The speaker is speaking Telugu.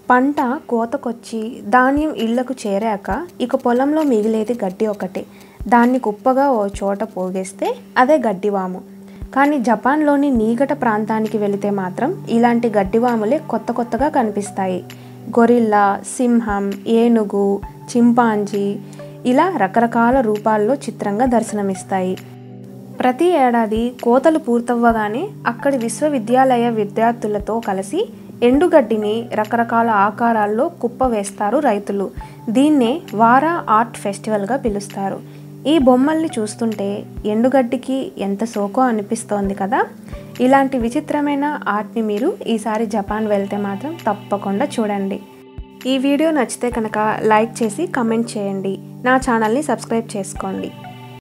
పంట కోతకొచ్చి ధాన్యం ఇళ్లకు చేరాక ఇక పొలంలో మిగిలేది గడ్డి ఒకటే. దాన్ని కుప్పగా ఓ చోట పోగేస్తే అదే గడ్డివాము. కానీ జపాన్లోని నీగట ప్రాంతానికి వెళితే మాత్రం ఇలాంటి గడ్డివాములే కొత్తగా కనిపిస్తాయి. గొరిల్లా, సింహం, ఏనుగు, చింపాంజీ ఇలా రకరకాల రూపాల్లో చిత్రంగా దర్శనమిస్తాయి. ప్రతి ఏడాది కోతలు పూర్తవ్వగానే అక్కడి విశ్వవిద్యాలయ విద్యార్థులతో కలిసి ఎండుగడ్డిని రకరకాల ఆకారాల్లో కుప్ప వేస్తారు రైతులు. దీన్నే వారా ఆర్ట్ ఫెస్టివల్గా పిలుస్తారు. ఈ బొమ్మల్ని చూస్తుంటే ఎండుగడ్డికి ఎంత సోకో అనిపిస్తోంది కదా. ఇలాంటి విచిత్రమైన ఆర్ట్ని మీరు ఈసారి జపాన్ వెళ్తే మాత్రం తప్పకుండా చూడండి. ఈ వీడియో నచ్చితే కనుక లైక్ చేసి కమెంట్ చేయండి. నా ఛానల్ని సబ్స్క్రైబ్ చేసుకోండి.